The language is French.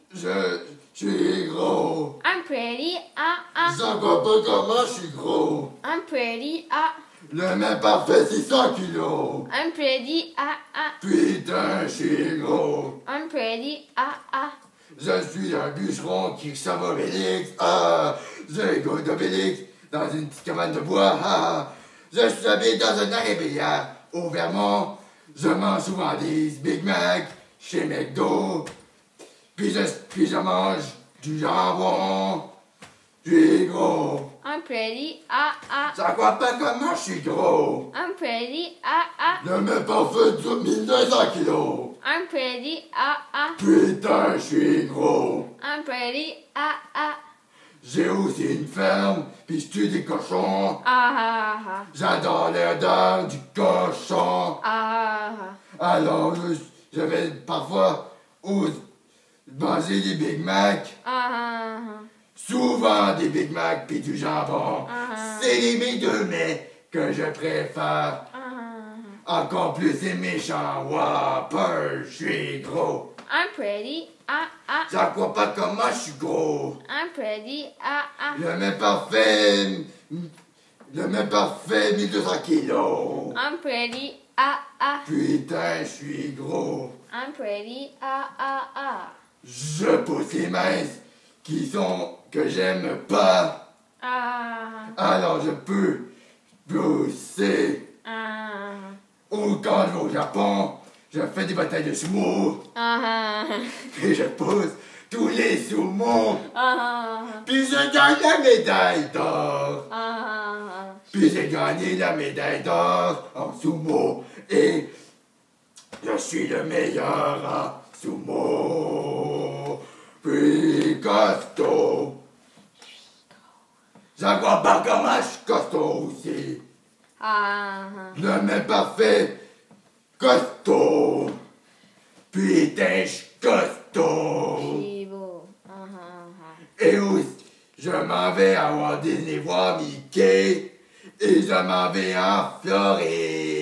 Je suis gros. I'm pretty, J'en vois pas comment je suis gros. I'm pretty, Le mec parfait, 600 kilos. I'm pretty, Putain, je suis gros. I'm pretty, Je suis un bûcheron qui ressemble à Obélix. J'ai le goût d'Obélix dans une petite cabane de bois. Je suis habillé dans un arrébillard au Vermont. Je mange souvent des Big Mac chez McDo. Puis je mange du jambon. Je suis gros. I'm pretty, Ça croit pas comment je suis gros. I'm pretty, Le mec parfait de 1200 kilos. I'm pretty, Putain, je suis gros. I'm pretty, J'ai aussi une ferme, puis je tue des cochons. ah, J'adore l'odeur du cochon. ah, Alors, je vais parfois manger des Big Mac. Souvent des Big Mac puis du jambon. C'est mes deux mets que je préfère. Encore plus c'est méchant. Whopper, je suis gros. I'm pretty, J'en crois pas comment je suis gros. I'm pretty, Le mec parfait. Le mec parfait, 1200 kilos. I'm pretty, Putain, je suis gros. I'm pretty, Je pousse les minces que j'aime pas. Alors je peux pousser. Ou quand je vais au Japon, je fais des batailles de sumo. Et je pousse tous les sumo. Puis je gagne la médaille d'or. Puis j'ai gagné la médaille d'or en sumo. Et je suis le meilleur en sumo. Puis costaud. J'en vois pas comment je suis costaud aussi. Le mec parfait, costaud. Putain, je suis costaud. Et aussi, je m'en vais à Walt Disney voir Mickey. Et je m'en vais en Floride.